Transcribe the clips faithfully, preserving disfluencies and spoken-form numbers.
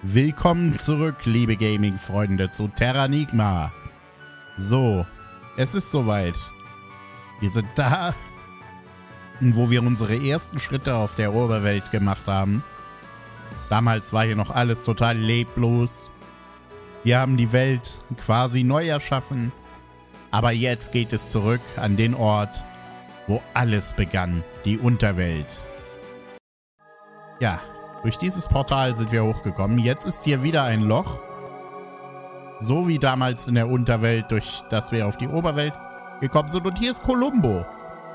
Willkommen zurück, liebe Gaming-Freunde, zu Terranigma. So, es ist soweit. Wir sind da, wo wir unsere ersten Schritte auf der Oberwelt gemacht haben. Damals war hier noch alles total leblos. Wir haben die Welt quasi neu erschaffen. Aber jetzt geht es zurück an den Ort, wo alles begann, die Unterwelt. Ja, durch dieses Portal sind wir hochgekommen. Jetzt ist hier wieder ein Loch. So wie damals in der Unterwelt, durch das wir auf die Oberwelt gekommen sind. Und hier ist Columbo.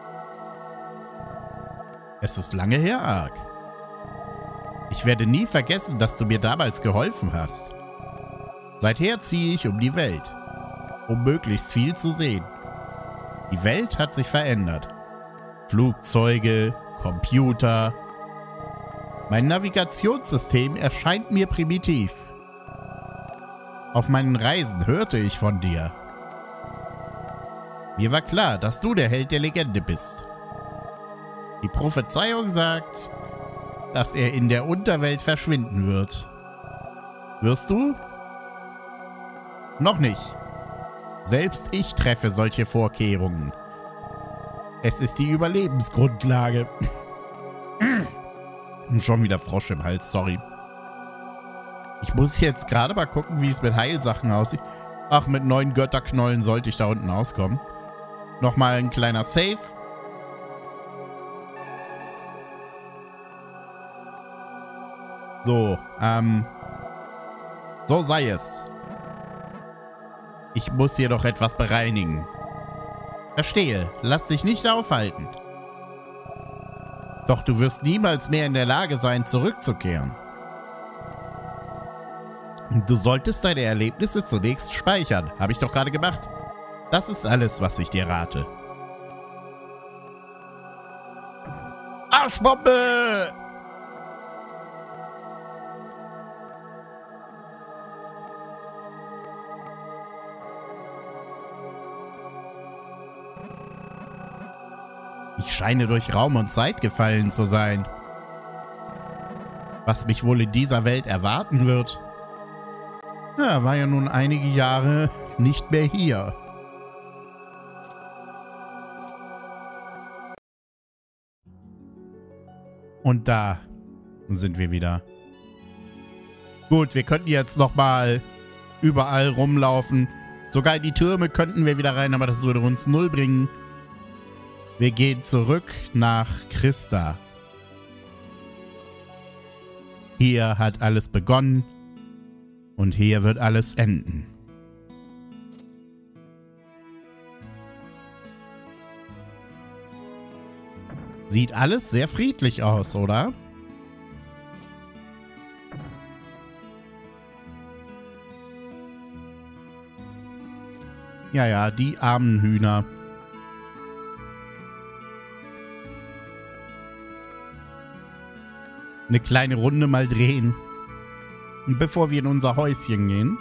Es ist lange her, Ark. Ich werde nie vergessen, dass du mir damals geholfen hast. Seither ziehe ich um die Welt, um möglichst viel zu sehen. Die Welt hat sich verändert. Flugzeuge, Computer. Mein Navigationssystem erscheint mir primitiv. Auf meinen Reisen hörte ich von dir. Mir war klar, dass du der Held der Legende bist. Die Prophezeiung sagt, dass er in der Unterwelt verschwinden wird. Wirst du? Noch nicht. Selbst ich treffe solche Vorkehrungen. Es ist die Überlebensgrundlage. Und schon wieder Frosch im Hals, sorry. Ich muss jetzt gerade mal gucken, wie es mit Heilsachen aussieht. Ach, mit neun Götterknollen sollte ich da unten auskommen. Nochmal ein kleiner Save. So, ähm. So sei es. Ich muss hier doch etwas bereinigen. Verstehe, lass dich nicht aufhalten. Doch du wirst niemals mehr in der Lage sein, zurückzukehren. Du solltest deine Erlebnisse zunächst speichern. Habe ich doch gerade gemacht. Das ist alles, was ich dir rate. Arschbombe! Ich scheine durch Raum und Zeit gefallen zu sein. Was mich wohl in dieser Welt erwarten wird? Ja, war ja nun einige Jahre nicht mehr hier. Und da sind wir wieder. Gut, wir könnten jetzt nochmal überall rumlaufen. Sogar in die Türme könnten wir wieder rein, aber das würde uns null bringen. Wir gehen zurück nach Christa. Hier hat alles begonnen und hier wird alles enden. Sieht alles sehr friedlich aus, oder? Ja, ja, die armen Hühner. Eine kleine Runde mal drehen, bevor wir in unser Häuschen gehen.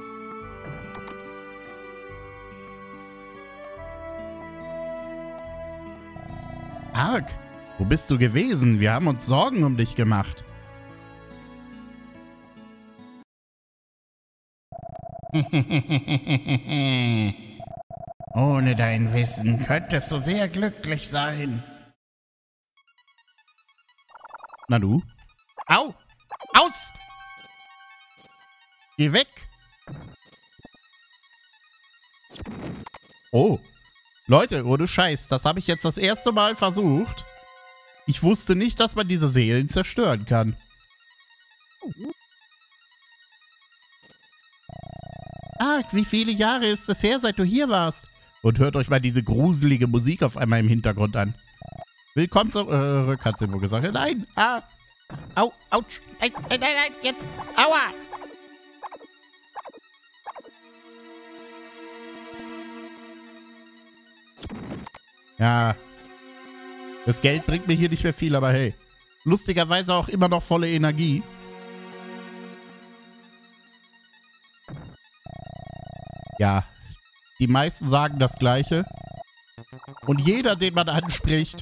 Ark, wo bist du gewesen? Wir haben uns Sorgen um dich gemacht. Ohne dein Wissen könntest du sehr glücklich sein. Na du? Au! Aus! Geh weg! Oh. Leute, ohne Scheiß, das habe ich jetzt das erste Mal versucht. Ich wusste nicht, dass man diese Seelen zerstören kann. Ark, wie viele Jahre ist es her, seit du hier warst? Und hört euch mal diese gruselige Musik auf einmal im Hintergrund an. Willkommen zurück, hat sie wohl gesagt. Nein, ah, au, ouch, nein, nein, nein, nein, jetzt, aua. Ja, das Geld bringt mir hier nicht mehr viel, aber hey, lustigerweise auch immer noch volle Energie. Ja, die meisten sagen das Gleiche. Und jeder, den man anspricht,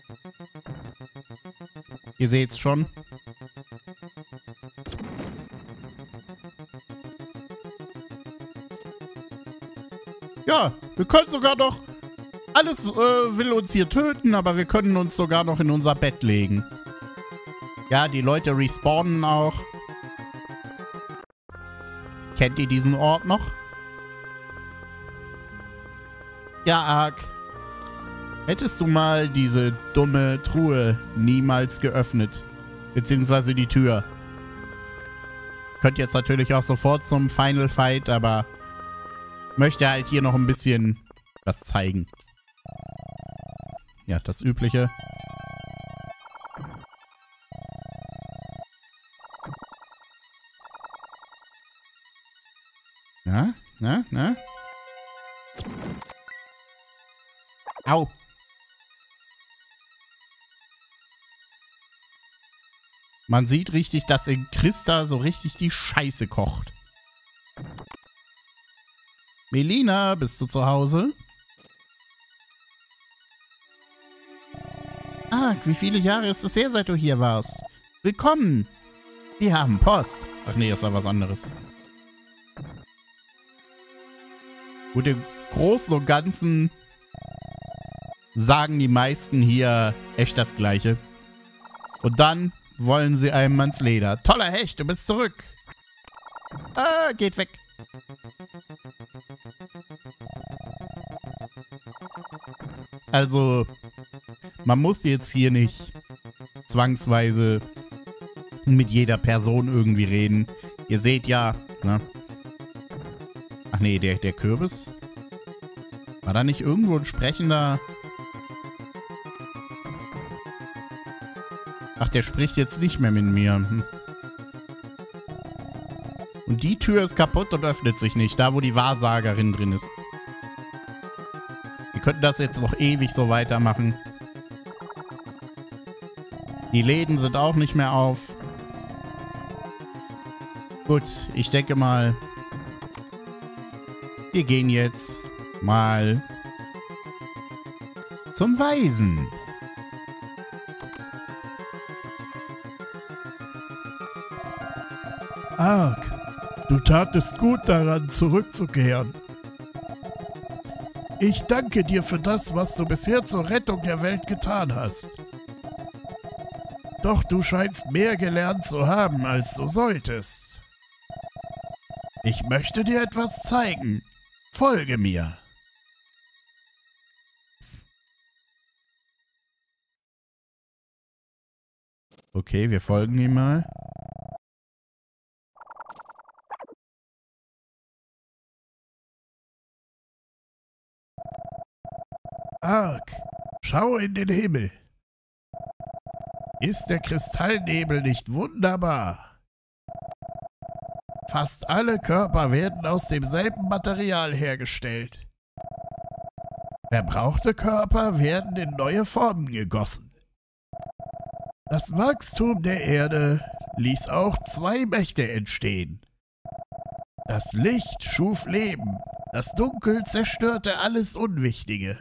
ihr seht's schon, Ja, wir können sogar noch... Alles äh, will uns hier töten, aber wir können uns sogar noch in unser Bett legen. Ja, die Leute respawnen auch. Kennt ihr diesen Ort noch? Ja, Ark. Hättest du mal diese dumme Truhe niemals geöffnet? Beziehungsweise die Tür. Könnt jetzt natürlich auch sofort zum Final Fight, aber möchte halt hier noch ein bisschen was zeigen. Ja, das Übliche. Na, na, na? Au! Man sieht richtig, dass in Christa so richtig die Scheiße kocht. Melina, bist du zu Hause? Ah, wie viele Jahre ist es her, seit du hier warst? Willkommen! Wir haben Post. Ach nee, das war was anderes. Gut, im Großen und Ganzen sagen die meisten hier echt das Gleiche. Und dann wollen sie einem ans Leder. Toller Hecht, du bist zurück. Ah, geht weg. Also, man muss jetzt hier nicht zwangsweise mit jeder Person irgendwie reden. Ihr seht ja, ne? Ach nee, der, der Kürbis? War da nicht irgendwo ein sprechender... Ach, der spricht jetzt nicht mehr mit mir. Hm. Und die Tür ist kaputt und öffnet sich nicht, da wo die Wahrsagerin drin ist. Wir könnten das jetzt noch ewig so weitermachen. Die Läden sind auch nicht mehr auf. Gut, ich denke mal, wir gehen jetzt mal zum Weisen. Ark, du tatest gut daran, zurückzukehren. Ich danke dir für das, was du bisher zur Rettung der Welt getan hast. Doch du scheinst mehr gelernt zu haben, als du solltest. Ich möchte dir etwas zeigen. Folge mir. Okay, wir folgen ihm mal. Ark, schau in den Himmel. Ist der Kristallnebel nicht wunderbar? Fast alle Körper werden aus demselben Material hergestellt. Verbrauchte Körper werden in neue Formen gegossen. Das Wachstum der Erde ließ auch zwei Mächte entstehen. Das Licht schuf Leben, das Dunkel zerstörte alles Unwichtige.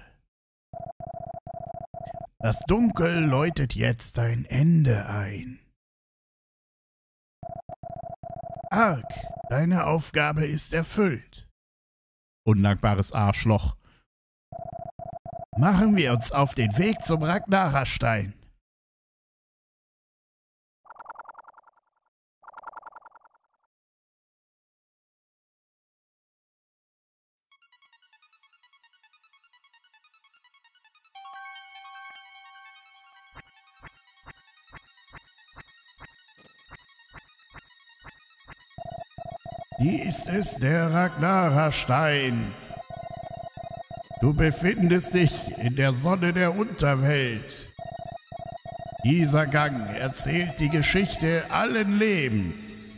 Das Dunkel läutet jetzt ein Ende ein. Ark, deine Aufgabe ist erfüllt. Undankbares Arschloch. Machen wir uns auf den Weg zum Ragnara-Stein. Dies ist der Ragnara-Stein. Du befindest dich in der Sonne der Unterwelt. Dieser Gang erzählt die Geschichte allen Lebens.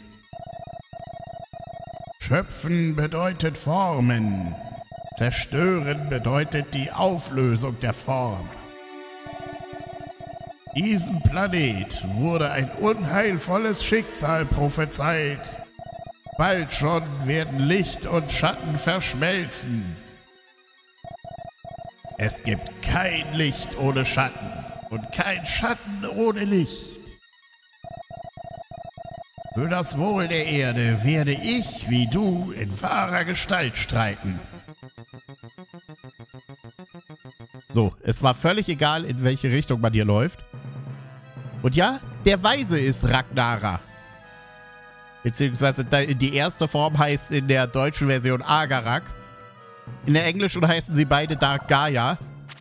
Schöpfen bedeutet Formen. Zerstören bedeutet die Auflösung der Form. Diesem Planet wurde ein unheilvolles Schicksal prophezeit. Bald schon werden Licht und Schatten verschmelzen. Es gibt kein Licht ohne Schatten und kein Schatten ohne Licht. Für das Wohl der Erde werde ich, wie du, in wahrer Gestalt streiten. So, es war völlig egal, in welche Richtung man hier läuft. Und ja, der Weise ist Ragnara. Beziehungsweise die erste Form heißt in der deutschen Version Agarak. In der englischen heißen sie beide Dark Gaia.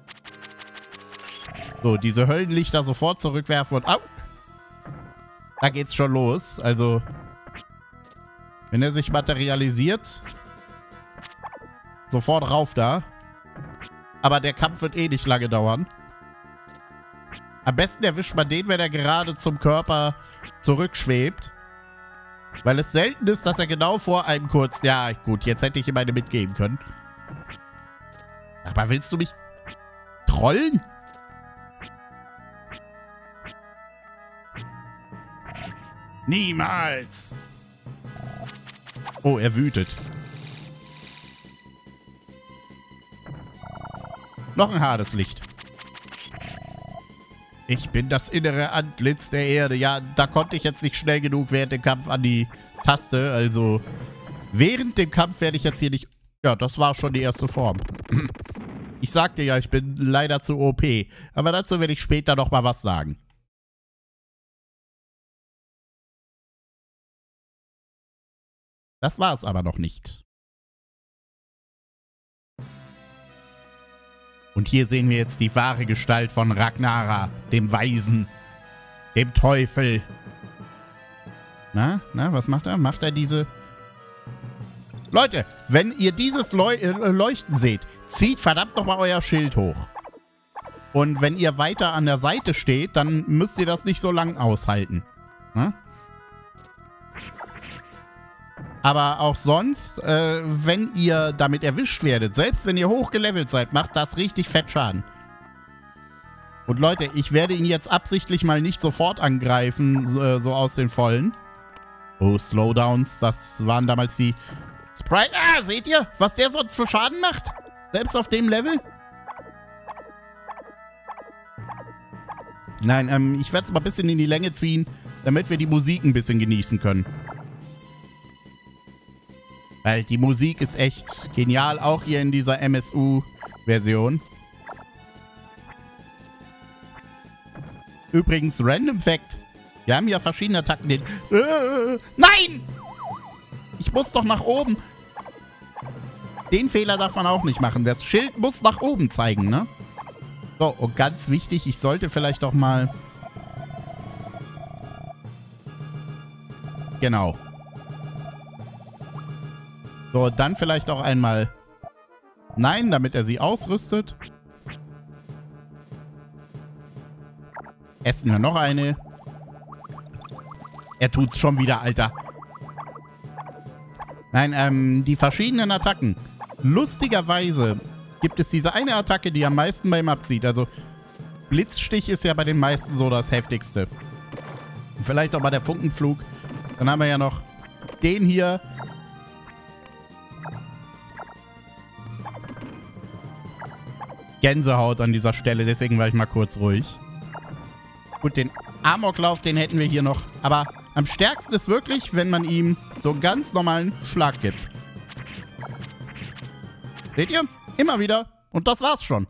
So, diese Höllenlichter sofort zurückwerfen und... Au! Da geht's schon los. Also, wenn er sich materialisiert, sofort rauf da. Aber der Kampf wird eh nicht lange dauern. Am besten erwischt man den, wenn er gerade zum Körper zurückschwebt. Weil es selten ist, dass er genau vor einem kurz... Ja, gut, jetzt hätte ich ihm eine mitgeben können. Aber willst du mich trollen? Niemals! Oh, er wütet. Noch ein Hadeslicht. Ich bin das innere Antlitz der Erde. Ja, da konnte ich jetzt nicht schnell genug während dem Kampf an die Taste. Also, während dem Kampf werde ich jetzt hier nicht... Ja, das war schon die erste Form. Ich sagte ja, ich bin leider zu O P. Aber dazu werde ich später noch mal was sagen. Das war es aber noch nicht. Und hier sehen wir jetzt die wahre Gestalt von Ragnara, dem Weisen, dem Teufel. Na, na, was macht er? Macht er diese... Leute, wenn ihr dieses Leu äh, Leuchten seht, zieht verdammt nochmal euer Schild hoch. Und wenn ihr weiter an der Seite steht, dann müsst ihr das nicht so lang aushalten. Na? Aber auch sonst, äh, wenn ihr damit erwischt werdet, selbst wenn ihr hochgelevelt seid, macht das richtig fett Schaden. Und Leute, ich werde ihn jetzt absichtlich mal nicht sofort angreifen, so, äh, so aus den Vollen. Oh, Slowdowns, das waren damals die Sprite. Ah, seht ihr, was der sonst für Schaden macht? Selbst auf dem Level? Nein, ähm, ich werde es mal ein bisschen in die Länge ziehen, damit wir die Musik ein bisschen genießen können. Weil die Musik ist echt genial, auch hier in dieser M S U-Version. Übrigens, Random Fact. Wir haben ja verschiedene Attacken. Den äh, nein! Ich muss doch nach oben. Den Fehler darf man auch nicht machen. Das Schild muss nach oben zeigen, ne? So, und ganz wichtig, ich sollte vielleicht doch mal... Genau. So, dann vielleicht auch einmal nein, damit er sie ausrüstet. Essen wir noch eine. Er tut's schon wieder, Alter. Nein, ähm, die verschiedenen Attacken. Lustigerweise gibt es diese eine Attacke, die am meisten beim abzieht. Also, Blitzstich ist ja bei den meisten so das heftigste. Vielleicht auch mal der Funkenflug. Dann haben wir ja noch den hier. Gänsehaut an dieser Stelle, deswegen war ich mal kurz ruhig. Gut, den Amoklauf, den hätten wir hier noch. Aber am stärksten ist wirklich, wenn man ihm so einen ganz normalen Schlag gibt. Seht ihr? Immer wieder. Und das war's schon.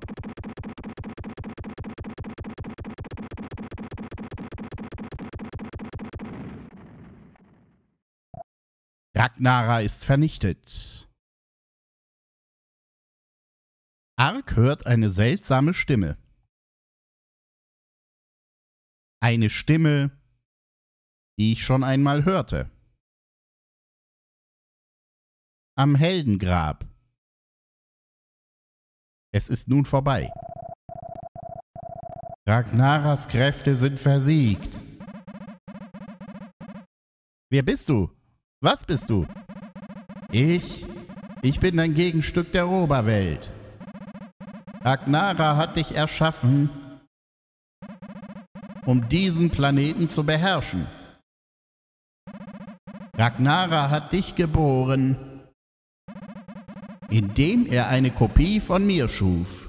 Ragnara ist vernichtet. Ark hört eine seltsame Stimme. Eine Stimme, die ich schon einmal hörte. Am Heldengrab. Es ist nun vorbei. Ragnaras Kräfte sind versiegt. Wer bist du? Was bist du? Ich, ich bin ein Gegenstück der Oberwelt. Ragnara hat dich erschaffen, um diesen Planeten zu beherrschen. Ragnara hat dich geboren, indem er eine Kopie von mir schuf.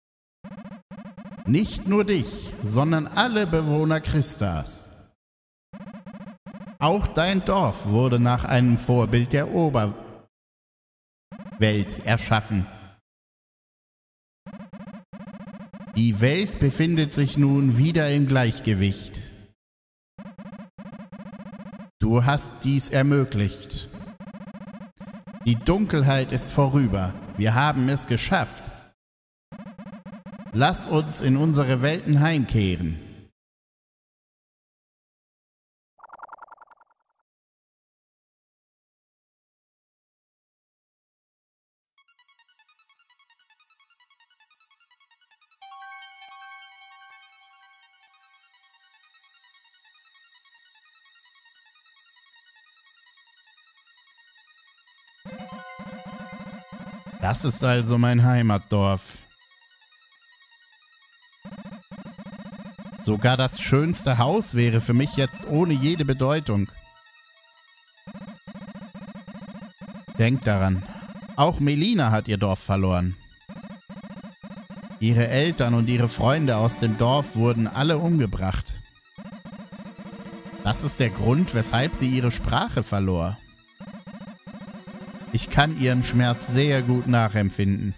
Nicht nur dich, sondern alle Bewohner Christas. Auch dein Dorf wurde nach einem Vorbild der Oberwelt erschaffen. Die Welt befindet sich nun wieder im Gleichgewicht. Du hast dies ermöglicht. Die Dunkelheit ist vorüber. Wir haben es geschafft. Lass uns in unsere Welten heimkehren. Das ist also mein Heimatdorf. Sogar das schönste Haus wäre für mich jetzt ohne jede Bedeutung. Denkt daran, auch Melina hat ihr Dorf verloren. Ihre Eltern und ihre Freunde aus dem Dorf wurden alle umgebracht. Das ist der Grund, weshalb sie ihre Sprache verlor. Ich kann ihren Schmerz sehr gut nachempfinden.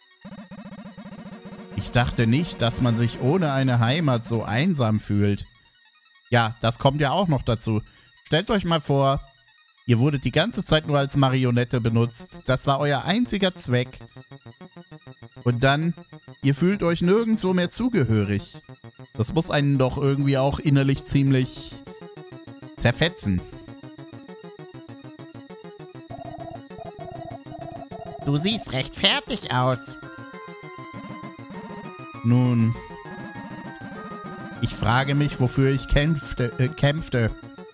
Ich dachte nicht, dass man sich ohne eine Heimat so einsam fühlt. Ja, das kommt ja auch noch dazu. Stellt euch mal vor, ihr wurdet die ganze Zeit nur als Marionette benutzt. Das war euer einziger Zweck. Und dann, ihr fühlt euch nirgendwo mehr zugehörig. Das muss einen doch irgendwie auch innerlich ziemlich zerfetzen. Du siehst recht fertig aus. Nun, ich frage mich, wofür ich kämpfte. Äh, kämpfte.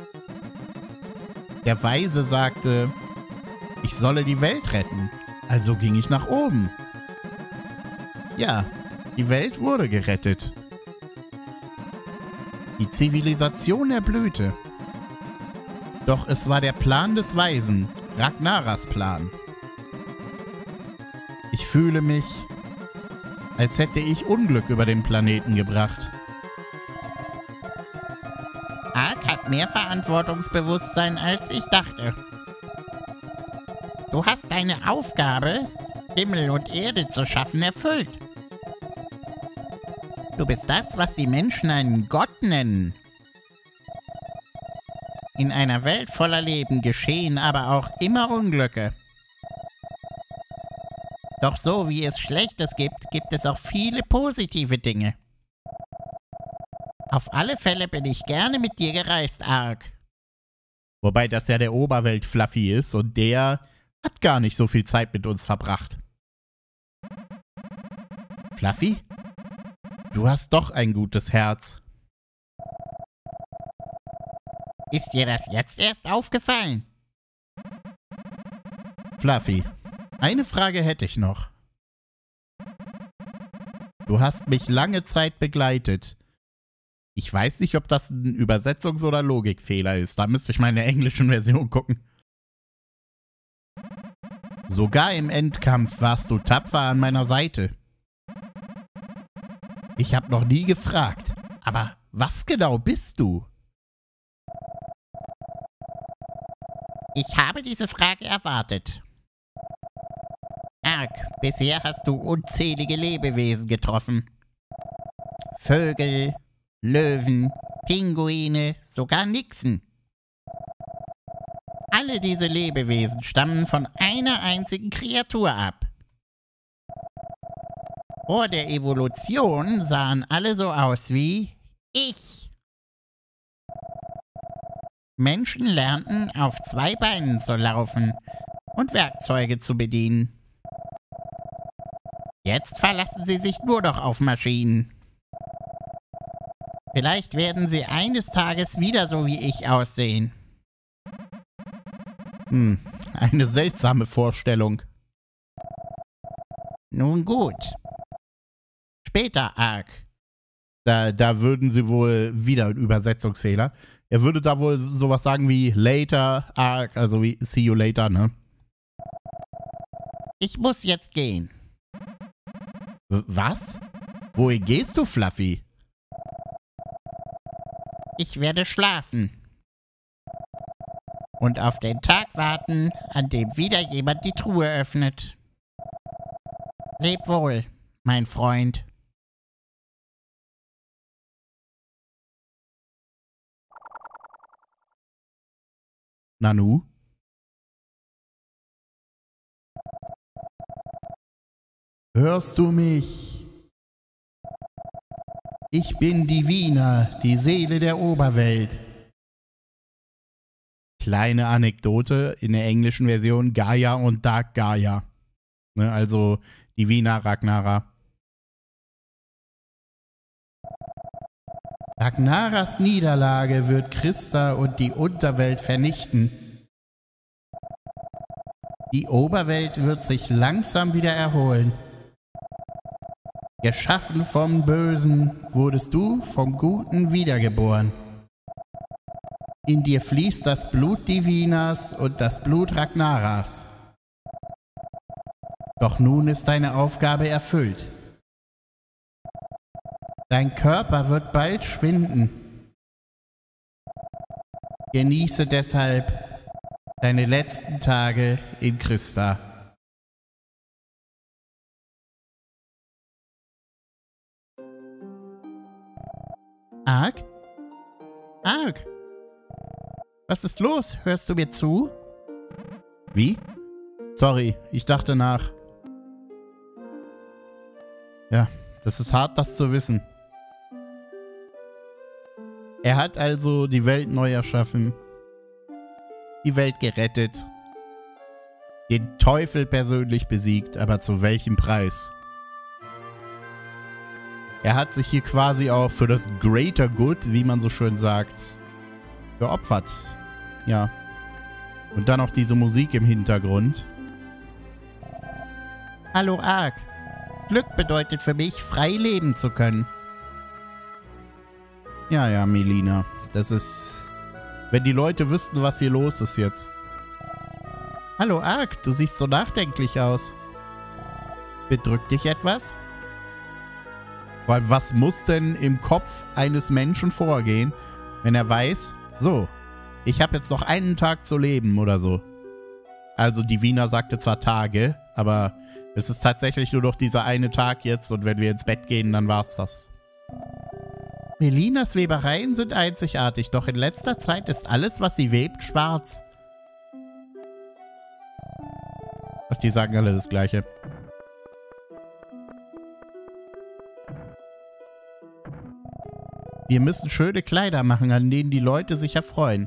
Der Weise sagte, ich solle die Welt retten. Also ging ich nach oben. Ja, die Welt wurde gerettet. Die Zivilisation erblühte. Doch es war der Plan des Weisen, Ragnaras Plan. Ich fühle mich, als hätte ich Unglück über den Planeten gebracht. Ark hat mehr Verantwortungsbewusstsein, als ich dachte. Du hast deine Aufgabe, Himmel und Erde zu schaffen, erfüllt. Du bist das, was die Menschen einen Gott nennen. In einer Welt voller Leben geschehen aber auch immer Unglücke. Doch so wie es Schlechtes gibt, gibt es auch viele positive Dinge. Auf alle Fälle bin ich gerne mit dir gereist, Ark. Wobei das ja der Oberwelt-Fluffy ist und der hat gar nicht so viel Zeit mit uns verbracht. Fluffy? Du hast doch ein gutes Herz. Ist dir das jetzt erst aufgefallen? Fluffy, eine Frage hätte ich noch. Du hast mich lange Zeit begleitet. Ich weiß nicht, ob das ein Übersetzungs- oder Logikfehler ist. Da müsste ich mal in der englischen Version gucken. Sogar im Endkampf warst du tapfer an meiner Seite. Ich habe noch nie gefragt, aber was genau bist du? Ich habe diese Frage erwartet. Ark, bisher hast du unzählige Lebewesen getroffen. Vögel, Löwen, Pinguine, sogar Nixen. Alle diese Lebewesen stammen von einer einzigen Kreatur ab. Vor der Evolution sahen alle so aus wie ich. Menschen lernten, auf zwei Beinen zu laufen und Werkzeuge zu bedienen. Jetzt verlassen sie sich nur noch auf Maschinen. Vielleicht werden sie eines Tages wieder so wie ich aussehen. Hm, eine seltsame Vorstellung. Nun gut. Später, Ark. Da, da würden sie wohl wieder einen Übersetzungsfehler. Er würde da wohl sowas sagen wie later, Ark, also wie see you later, ne? Ich muss jetzt gehen. W- Was? Wohin gehst du, Fluffy? Ich werde schlafen. Und auf den Tag warten, an dem wieder jemand die Truhe öffnet. Leb wohl, mein Freund. Nanu? Hörst du mich? Ich bin Divina, die Seele der Oberwelt. Kleine Anekdote in der englischen Version: Gaia und Dark Gaia. Ne, also Divina Ragnara. Ragnaras Niederlage wird Christa und die Unterwelt vernichten. Die Oberwelt wird sich langsam wieder erholen. Geschaffen vom Bösen wurdest du vom Guten wiedergeboren. In dir fließt das Blut Divinas und das Blut Ragnaras. Doch nun ist deine Aufgabe erfüllt. Dein Körper wird bald schwinden. Genieße deshalb deine letzten Tage in Christa. Ark? Ark? Was ist los? Hörst du mir zu? Wie? Sorry, ich dachte nach. Ja, das ist hart, das zu wissen. Er hat also die Welt neu erschaffen, die Welt gerettet, den Teufel persönlich besiegt, aber zu welchem Preis? Er hat sich hier quasi auch für das Greater Good, wie man so schön sagt, geopfert. Ja. Und dann noch diese Musik im Hintergrund. Hallo Ark. Glück bedeutet für mich, frei leben zu können. Ja, ja, Melina. Das ist... Wenn die Leute wüssten, was hier los ist jetzt. Hallo Ark, du siehst so nachdenklich aus. Bedrückt dich etwas? Weil was muss denn im Kopf eines Menschen vorgehen, wenn er weiß, so, ich habe jetzt noch einen Tag zu leben oder so. Also Divina sagte zwar Tage, aber es ist tatsächlich nur noch dieser eine Tag jetzt und wenn wir ins Bett gehen, dann war's das. Melinas Webereien sind einzigartig, doch in letzter Zeit ist alles, was sie webt, schwarz. Ach, die sagen alle das Gleiche. Wir müssen schöne Kleider machen, an denen die Leute sich erfreuen.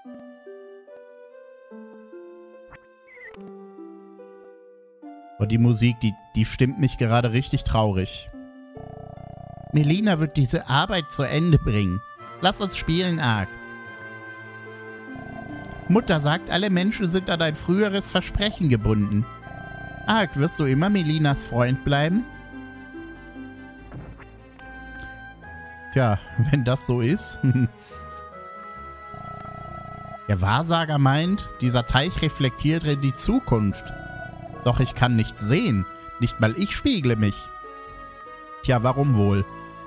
Und die Musik, die, die stimmt mich gerade richtig traurig. Melina wird diese Arbeit zu Ende bringen. Lass uns spielen, Ark. Mutter sagt, alle Menschen sind an ein früheres Versprechen gebunden. Ark, wirst du immer Melinas Freund bleiben? Tja, wenn das so ist. Der Wahrsager meint, dieser Teich reflektiert in die Zukunft. Doch ich kann nichts sehen. Nicht mal ich spiegle mich. Tja, warum wohl?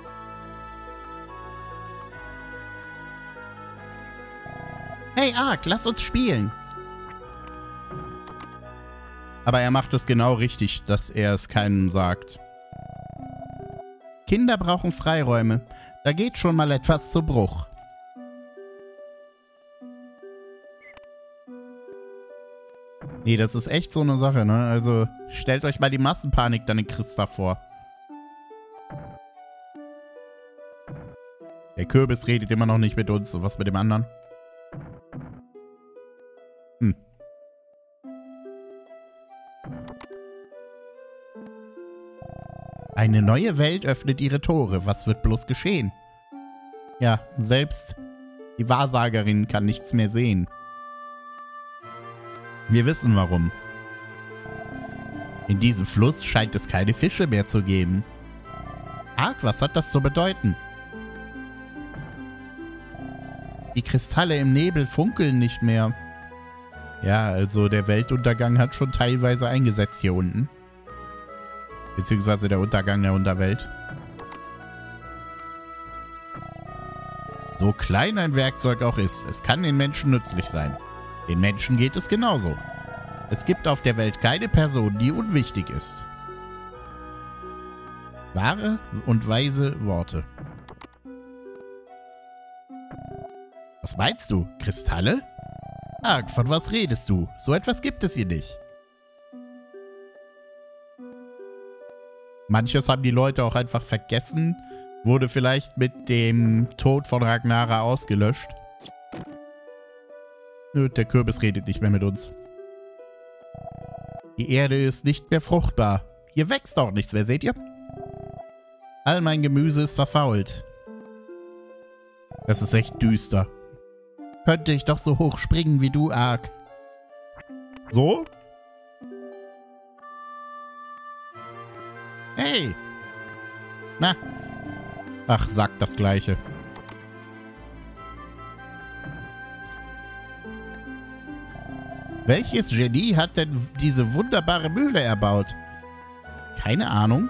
Hey Ark, lass uns spielen. Aber er macht es genau richtig, dass er es keinem sagt. Kinder brauchen Freiräume. Da geht schon mal etwas zu Bruch. Nee, das ist echt so eine Sache, ne? Also, stellt euch mal die Massenpanik dann in Christa vor. Der Kürbis redet immer noch nicht mit uns. Und was mit dem anderen? Hm. Eine neue Welt öffnet ihre Tore. Was wird bloß geschehen? Ja, selbst die Wahrsagerin kann nichts mehr sehen. Wir wissen warum. In diesem Fluss scheint es keine Fische mehr zu geben. Ark, was hat das zu bedeuten? Die Kristalle im Nebel funkeln nicht mehr. Ja, also der Weltuntergang hat schon teilweise eingesetzt hier unten. Beziehungsweise der Untergang der Unterwelt. So klein ein Werkzeug auch ist, es kann den Menschen nützlich sein. Den Menschen geht es genauso. Es gibt auf der Welt keine Person, die unwichtig ist. Wahre und weise Worte. Was meinst du? Kristalle? Ark, von was redest du? So etwas gibt es hier nicht. Manches haben die Leute auch einfach vergessen, wurde vielleicht mit dem Tod von Ragnara ausgelöscht. Nö, der Kürbis redet nicht mehr mit uns. Die Erde ist nicht mehr fruchtbar. Hier wächst auch nichts mehr, seht ihr? All mein Gemüse ist verfault. Das ist echt düster. Könnte ich doch so hoch springen wie du, Ark. So? Hey! Na? Ach, sagt das Gleiche. Welches Genie hat denn diese wunderbare Mühle erbaut? Keine Ahnung.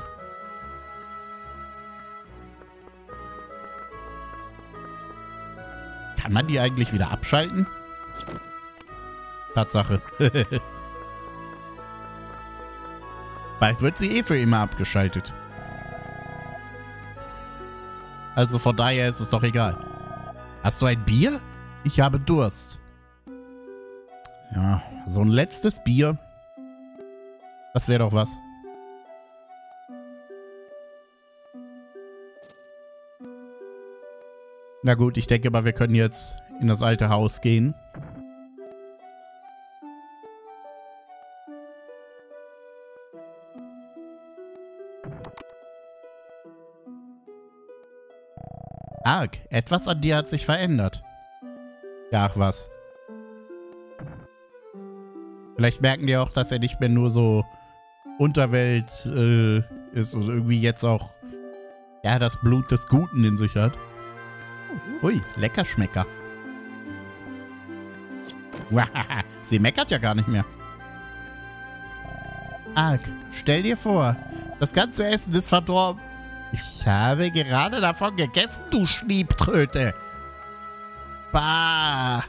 Kann man die eigentlich wieder abschalten? Tatsache. Bald wird sie eh für immer abgeschaltet. Also von daher ist es doch egal. Hast du ein Bier? Ich habe Durst. Ja, so ein letztes Bier. Das wäre doch was. Na gut, ich denke mal, wir können jetzt in das alte Haus gehen. Ark, etwas an dir hat sich verändert. Ja, ach was. Vielleicht merken die auch, dass er nicht mehr nur so Unterwelt äh, ist und irgendwie jetzt auch ja das Blut des Guten in sich hat. Ui, Leckerschmecker. Sie meckert ja gar nicht mehr. Ark, stell dir vor, das ganze Essen ist verdorben. Ich habe gerade davon gegessen, du Schniebtröte. Bah.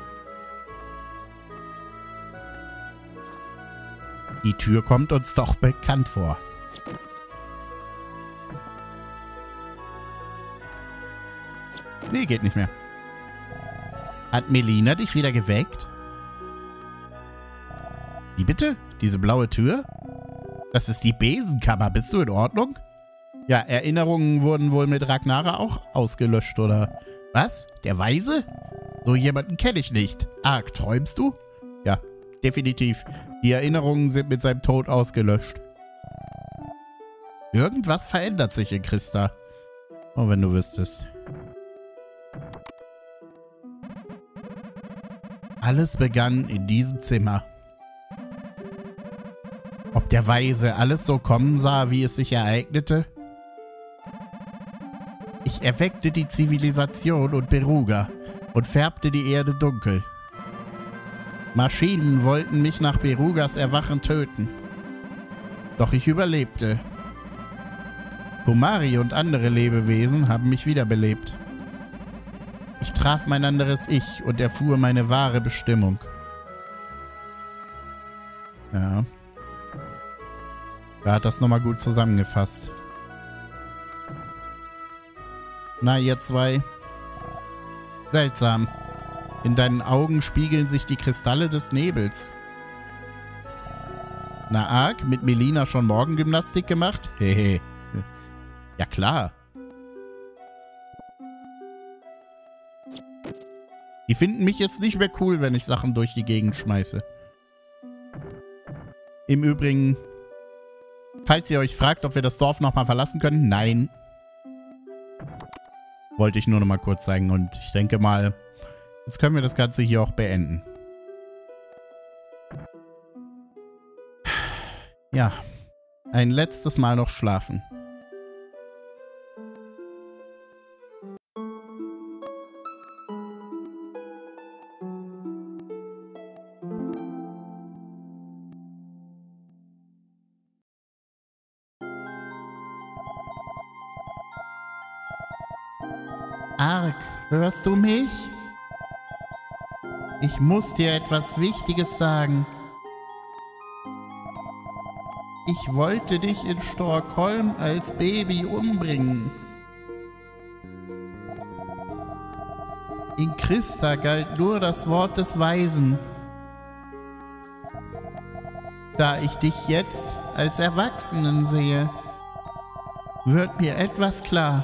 Die Tür kommt uns doch bekannt vor. Nee, geht nicht mehr. Hat Melina dich wieder geweckt? Wie bitte? Diese blaue Tür? Das ist die Besenkammer. Bist du in Ordnung? Ja, Erinnerungen wurden wohl mit Ragnara auch ausgelöscht, oder? Was? Der Weise? So jemanden kenne ich nicht. Ark, träumst du? Ja, definitiv. Die Erinnerungen sind mit seinem Tod ausgelöscht. Irgendwas verändert sich in Christa. Oh, wenn du wüsstest. Alles begann in diesem Zimmer. Ob der Weise alles so kommen sah, wie es sich ereignete? Ich erweckte die Zivilisation und Beruga und färbte die Erde dunkel. Maschinen wollten mich nach Berugas Erwachen töten. Doch ich überlebte. Humari und andere Lebewesen haben mich wiederbelebt. Ich traf mein anderes Ich und erfuhr meine wahre Bestimmung. Ja. Da hat das nochmal gut zusammengefasst. Na, ihr zwei. Seltsam. In deinen Augen spiegeln sich die Kristalle des Nebels. Na, Ark, mit Melina schon Morgengymnastik gemacht? Hehe. Ja, klar. Die finden mich jetzt nicht mehr cool, wenn ich Sachen durch die Gegend schmeiße. Im Übrigen, falls ihr euch fragt, ob wir das Dorf nochmal verlassen können, nein. Wollte ich nur noch mal kurz sagen und ich denke mal, jetzt können wir das Ganze hier auch beenden. Ja, ein letztes Mal noch schlafen. Ark, hörst du mich? Ich muss dir etwas Wichtiges sagen. Ich wollte dich in Stockholm als Baby umbringen. In Christa galt nur das Wort des Weisen. Da ich dich jetzt als Erwachsenen sehe, wird mir etwas klar.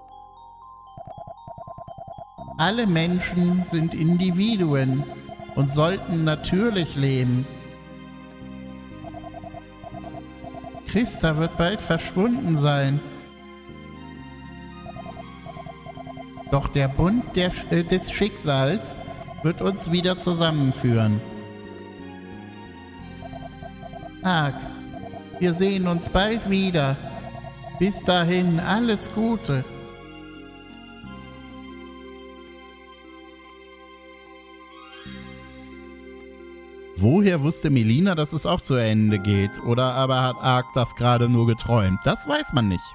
Alle Menschen sind Individuen und sollten natürlich leben. Christa wird bald verschwunden sein. Doch der Bund der, äh, des Schicksals wird uns wieder zusammenführen. Ark, wir sehen uns bald wieder. Bis dahin alles Gute. Woher wusste Melina, dass es auch zu Ende geht? Oder aber hat Ark das gerade nur geträumt? Das weiß man nicht.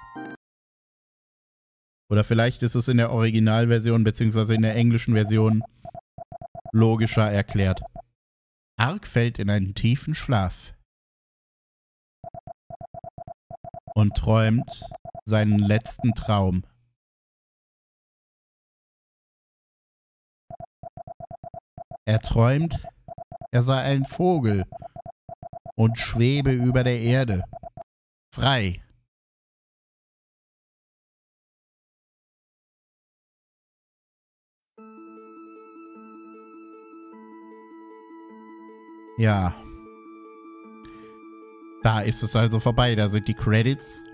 Oder vielleicht ist es in der Originalversion bzw. in der englischen Version logischer erklärt. Ark fällt in einen tiefen Schlaf und träumt seinen letzten Traum. Er träumt, er sei ein Vogel und schwebe über der Erde, frei. Ja. Da ist es also vorbei. Da sind die Credits.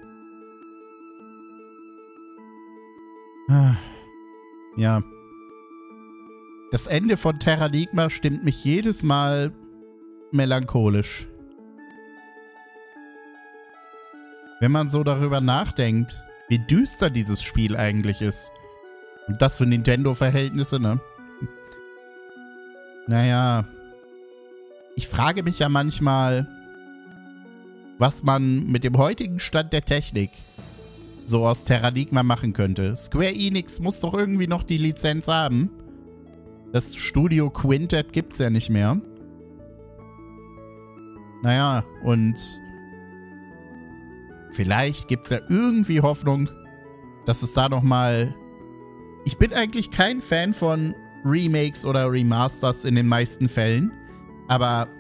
Ja. Das Ende von Terranigma stimmt mich jedes Mal melancholisch. Wenn man so darüber nachdenkt, wie düster dieses Spiel eigentlich ist. Und das für Nintendo-Verhältnisse, ne? Naja. Ich frage mich ja manchmal, was man mit dem heutigen Stand der Technik so aus Terranigma machen könnte. Square Enix muss doch irgendwie noch die Lizenz haben. Das Studio Quintet gibt's ja nicht mehr. Naja, und vielleicht gibt's ja irgendwie Hoffnung, dass es da nochmal... Ich bin eigentlich kein Fan von Remakes oder Remasters in den meisten Fällen. Aber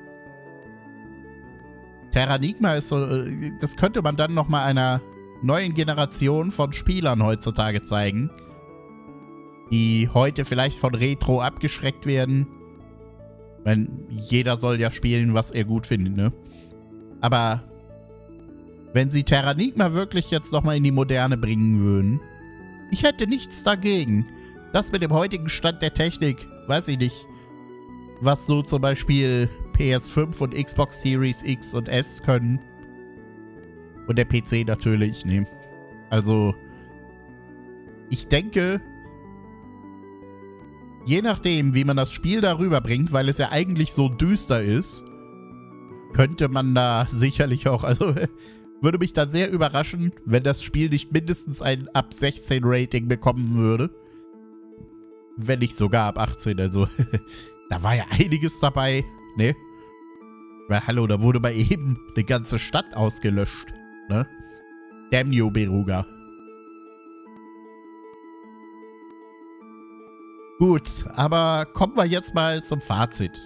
Terranigma ist so, das könnte man dann nochmal einer neuen Generation von Spielern heutzutage zeigen, die heute vielleicht von Retro abgeschreckt werden. Weil jeder soll ja spielen, was er gut findet, ne? Aber wenn sie Terranigma wirklich jetzt nochmal in die Moderne bringen würden, ich hätte nichts dagegen. Das mit dem heutigen Stand der Technik, weiß ich nicht. Was so zum Beispiel P S fünf und Xbox Series X und S können. Und der P C natürlich, ne? Also, ich denke, je nachdem, wie man das Spiel darüber bringt, weil es ja eigentlich so düster ist, könnte man da sicherlich auch, also, würde mich da sehr überraschen, wenn das Spiel nicht mindestens ein ab sechzehn Rating bekommen würde. Wenn nicht sogar ab achtzehn, also... Da war ja einiges dabei, ne? Weil, hallo, da wurde mal eben eine ganze Stadt ausgelöscht, ne? Damn you, Beruga. Gut, aber kommen wir jetzt mal zum Fazit.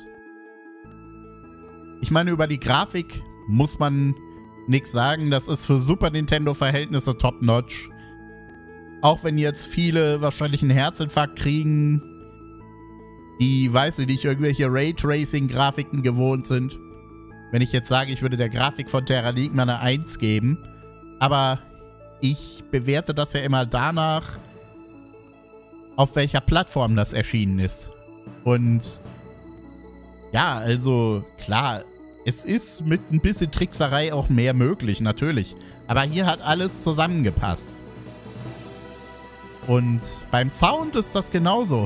Ich meine, über die Grafik muss man nichts sagen. Das ist für Super Nintendo-Verhältnisse top-notch. Auch wenn jetzt viele wahrscheinlich einen Herzinfarkt kriegen, die, weiß ich nicht, irgendwelche Raytracing-Grafiken gewohnt sind. Wenn ich jetzt sage, ich würde der Grafik von Terranigma eine eins geben. Aber ich bewerte das ja immer danach, auf welcher Plattform das erschienen ist. Und ja, also klar, es ist mit ein bisschen Trickserei auch mehr möglich, natürlich. Aber hier hat alles zusammengepasst. Und beim Sound ist das genauso.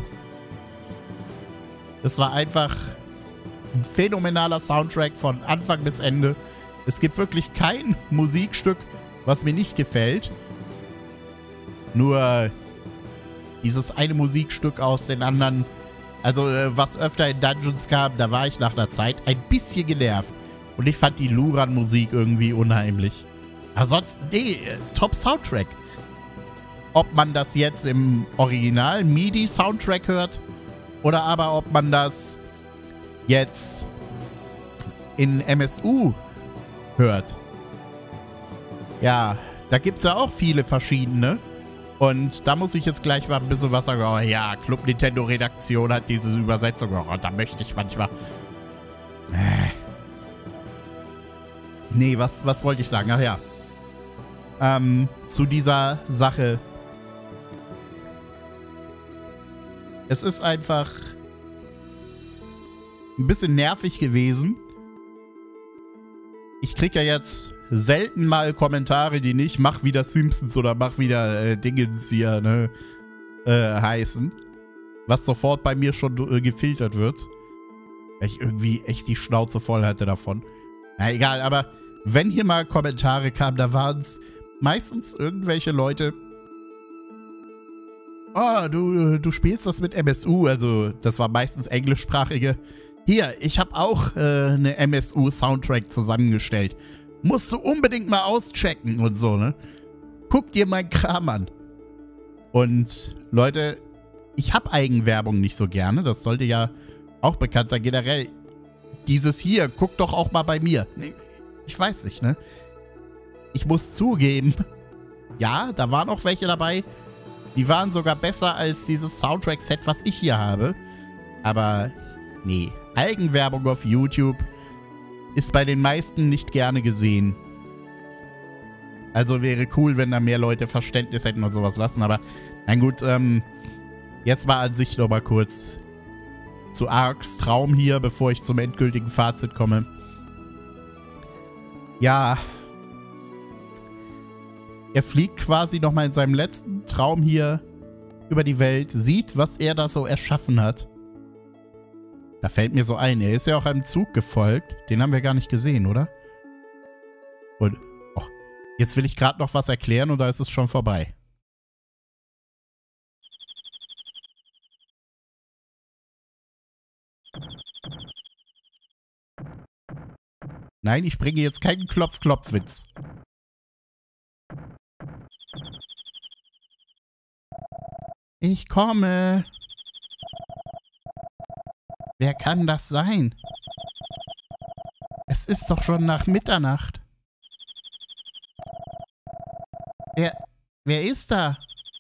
Es war einfach ein phänomenaler Soundtrack von Anfang bis Ende. Es gibt wirklich kein Musikstück, was mir nicht gefällt. Nur dieses eine Musikstück aus den anderen, also was öfter in Dungeons kam, da war ich nach einer Zeit ein bisschen genervt. Und ich fand die Luran-Musik irgendwie unheimlich. Ansonsten, nee, Top-Soundtrack. Ob man das jetzt im Original-M I D I-Soundtrack hört Oder aber ob man das jetzt in M S U hört. Ja, da gibt es ja auch viele verschiedene. Und da muss ich jetzt gleich mal ein bisschen was sagen. Oh ja, Club Nintendo Redaktion hat diese Übersetzung. Oh, da möchte ich manchmal... Äh. Nee, was, was wollte ich sagen? Ach ja. Ähm, zu dieser Sache. Es ist einfach ein bisschen nervig gewesen. Ich kriege ja jetzt selten mal Kommentare, die nicht mach wieder Simpsons oder mach wieder äh, Dingens hier, ne, äh, heißen. Was sofort bei mir schon äh, gefiltert wird. Weil ich irgendwie echt die Schnauze voll hatte davon. Na egal, aber wenn hier mal Kommentare kamen, da waren es meistens irgendwelche Leute. Oh, du, du spielst das mit M S U, also das war meistens englischsprachige. Hier, ich habe auch äh, eine M S U-Soundtrack zusammengestellt. Musst du unbedingt mal auschecken und so, ne? Guck dir meinen Kram an. Und Leute, ich habe Eigenwerbung nicht so gerne. Das sollte ja auch bekannt sein. Generell, dieses hier, guck doch auch mal bei mir. Ich weiß nicht, ne? Ich muss zugeben, ja, da waren auch welche dabei, die waren sogar besser als dieses Soundtrack-Set, was ich hier habe. Aber, nee, Eigenwerbung auf YouTube ist bei den meisten nicht gerne gesehen. Also wäre cool, wenn da mehr Leute Verständnis hätten und sowas lassen. Aber, na gut, ähm, jetzt mal an sich noch mal kurz zu Arks Traum hier, bevor ich zum endgültigen Fazit komme. Ja, er fliegt quasi noch mal in seinem letzten Traum hier über die Welt, sieht, was er da so erschaffen hat. Da fällt mir so ein, er ist ja auch einem Zug gefolgt. Den haben wir gar nicht gesehen, oder? Und oh, jetzt will ich gerade noch was erklären und da ist es schon vorbei. Nein, ich bringe jetzt keinen Klopf-Klopf-Witz. Ich komme. Wer kann das sein? Es ist doch schon nach Mitternacht. Wer, wer ist da?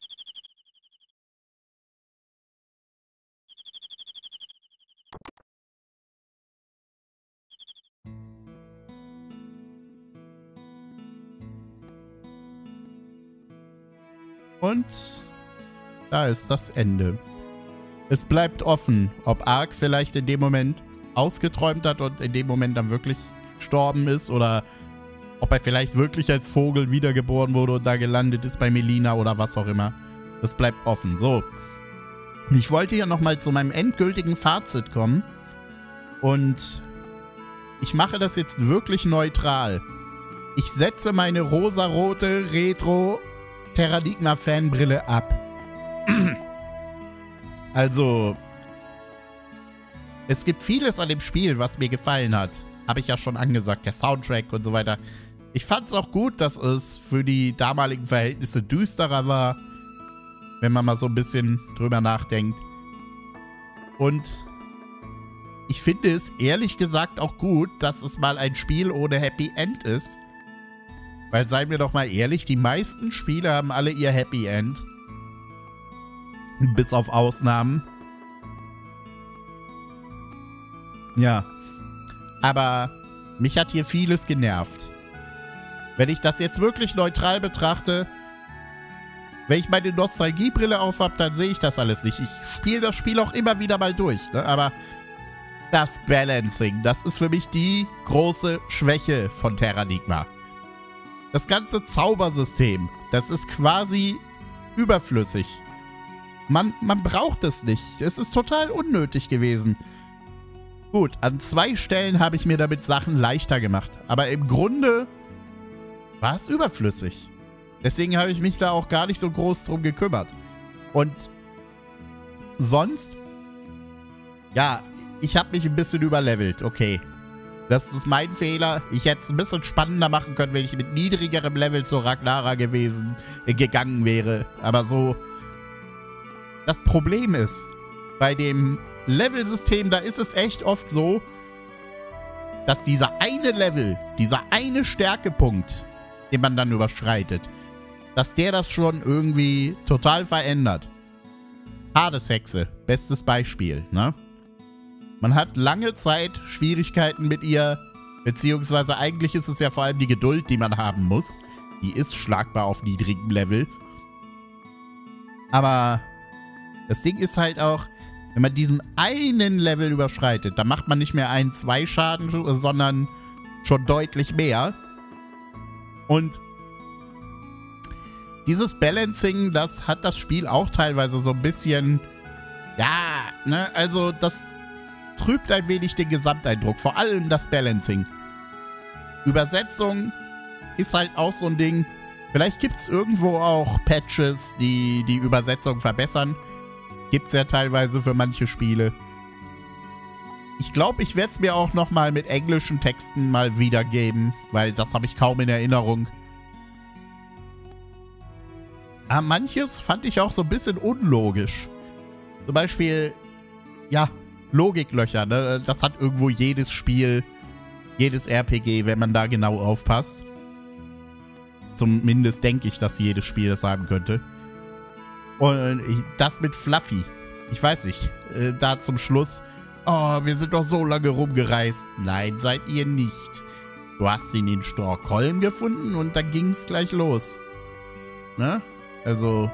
Und da ist das Ende. Es bleibt offen, ob Ark vielleicht in dem Moment ausgeträumt hat und in dem Moment dann wirklich gestorben ist oder ob er vielleicht wirklich als Vogel wiedergeboren wurde und da gelandet ist bei Melina oder was auch immer. Das bleibt offen. So. Ich wollte hier nochmal zu meinem endgültigen Fazit kommen und ich mache das jetzt wirklich neutral. Ich setze meine rosarote Retro Terranigma-Fanbrille ab. Also, es gibt vieles an dem Spiel, was mir gefallen hat. Habe ich ja schon angesagt, der Soundtrack und so weiter. Ich fand es auch gut, dass es für die damaligen Verhältnisse düsterer war, wenn man mal so ein bisschen drüber nachdenkt. Und ich finde es ehrlich gesagt auch gut, dass es mal ein Spiel ohne Happy End ist. Weil, seien wir doch mal ehrlich, die meisten Spiele haben alle ihr Happy End. Bis auf Ausnahmen. Ja. Aber mich hat hier vieles genervt. Wenn ich das jetzt wirklich neutral betrachte, wenn ich meine Nostalgiebrille auf habe, dann sehe ich das alles nicht. Ich spiele das Spiel auch immer wieder mal durch, ne? Aber das Balancing, das ist für mich die große Schwäche von Terranigma. Das ganze Zaubersystem, das ist quasi überflüssig. Man, man braucht es nicht. Es ist total unnötig gewesen. Gut, an zwei Stellen habe ich mir damit Sachen leichter gemacht. Aber im Grunde war es überflüssig. Deswegen habe ich mich da auch gar nicht so groß drum gekümmert. Und sonst, ja, ich habe mich ein bisschen überlevelt. Okay. Das ist mein Fehler. Ich hätte es ein bisschen spannender machen können, wenn ich mit niedrigerem Level zu Ragnara gewesen, äh, gegangen wäre. Aber so, das Problem ist, bei dem Levelsystem, da ist es echt oft so, dass dieser eine Level, dieser eine Stärkepunkt, den man dann überschreitet, dass der das schon irgendwie total verändert. Hades-Hexe, bestes Beispiel, ne? Man hat lange Zeit Schwierigkeiten mit ihr, beziehungsweise eigentlich ist es ja vor allem die Geduld, die man haben muss. Die ist schlagbar auf niedrigem Level. Aber das Ding ist halt auch, wenn man diesen einen Level überschreitet, dann macht man nicht mehr einen, zwei Schaden, sondern schon deutlich mehr. Und dieses Balancing, das hat das Spiel auch teilweise so ein bisschen, ja, ne, also das trübt ein wenig den Gesamteindruck, vor allem das Balancing. Übersetzung ist halt auch so ein Ding. Vielleicht gibt es irgendwo auch Patches, die die Übersetzung verbessern. Gibt es ja teilweise für manche Spiele. Ich glaube, ich werde es mir auch nochmal mit englischen Texten mal wiedergeben, weil das habe ich kaum in Erinnerung. Aber manches fand ich auch so ein bisschen unlogisch. Zum Beispiel, ja, Logiklöcher, ne? Das hat irgendwo jedes Spiel, jedes R P G, wenn man da genau aufpasst. Zumindest denke ich, dass jedes Spiel das haben könnte. Und das mit Fluffy. Ich weiß nicht, äh, da zum Schluss, oh, wir sind doch so lange rumgereist. Nein, seid ihr nicht. Du hast ihn in Stockholm gefunden und dann ging es gleich los. Ne? Also,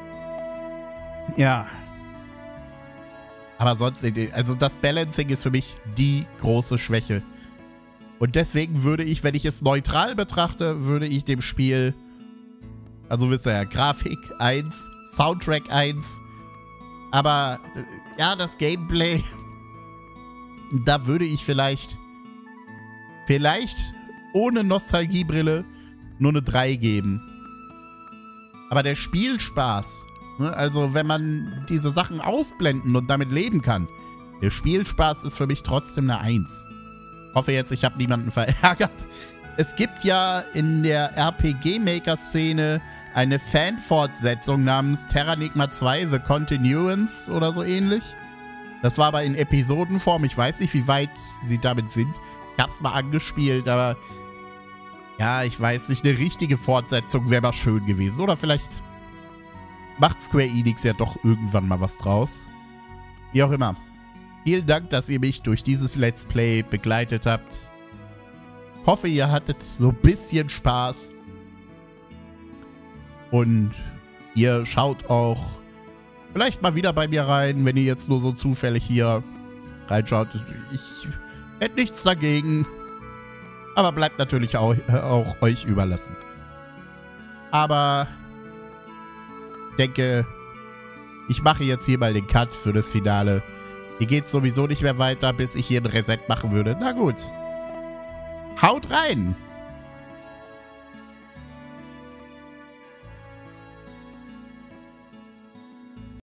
ja. Aber sonst, also das Balancing ist für mich die große Schwäche. Und deswegen würde ich, wenn ich es neutral betrachte, würde ich dem Spiel, also wisst ihr ja, Grafik eins, Soundtrack eins, aber ja, das Gameplay, da würde ich vielleicht, vielleicht ohne Nostalgiebrille nur eine drei geben. Aber der Spielspaß, ne, also wenn man diese Sachen ausblenden und damit leben kann, der Spielspaß ist für mich trotzdem eine eins. Ich hoffe jetzt, ich habe niemanden verärgert. Es gibt ja in der R P G-Maker-Szene eine Fanfortsetzung namens Terranigma zwei The Continuance oder so ähnlich. Das war aber in Episodenform. Ich weiß nicht, wie weit sie damit sind. Ich habe es mal angespielt, aber ja, ich weiß nicht, eine richtige Fortsetzung wäre mal schön gewesen. Oder vielleicht macht Square Enix ja doch irgendwann mal was draus. Wie auch immer. Vielen Dank, dass ihr mich durch dieses Let's Play begleitet habt. Hoffe, ihr hattet so ein bisschen Spaß. Und ihr schaut auch vielleicht mal wieder bei mir rein, wenn ihr jetzt nur so zufällig hier reinschaut. Ich hätte nichts dagegen. Aber bleibt natürlich auch, auch euch überlassen. Aber ich denke, ich mache jetzt hier mal den Cut für das Finale. Hier geht es sowieso nicht mehr weiter, bis ich hier ein Reset machen würde. Na gut. Haut rein!